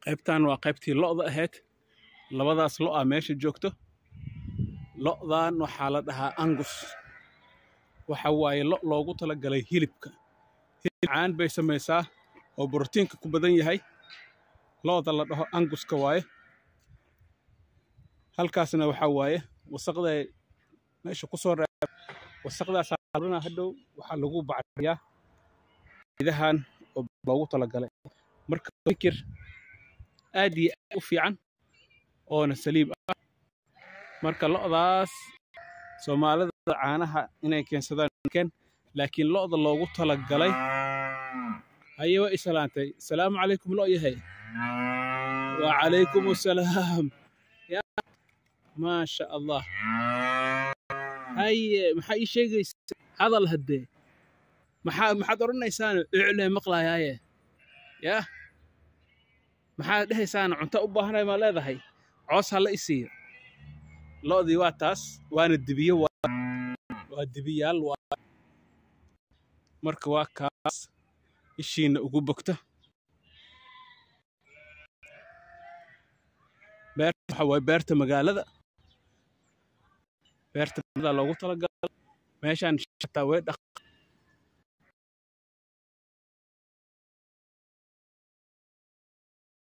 qaybtan waa qaybtii lo'da ahayd labadaas lo'a meesha joogto lo'dan waxaa la dhahaa angus waxa waaye lo loogu talagalay hilibka caan bay samaysaa oo borotiinka ku badan yahay lo'da la dhaho anguska waaye halkaasna waxa waaye wasaqda meesha ku soo reeb wasaqdaas hadana hadhow waxa lagu bacriyaa idahan oo loogu talagalay marka fikir aad iyo u fiican oo saliib ah marka lo'daas Soomaalida caanaha inay keensadaan laakiin lo'da loogu talagalay ayay islaantay salaamu calaykum lo yahay wa calaykum assalaam ya ma sha Allah hay maxay sheegaysaa hadal hadee maxaad oranaysaan iclee maqlaayaaye ya maxaad dhahaysaan cunto u baahanay ma leedahay coos hala isiyo lo'dii waa taas waana dibiyo waa dibiyaal marka waa kaas ishiina ugu bogta waxa way beerta magaalada loogu talagalay meeshaan shaqada way dhaq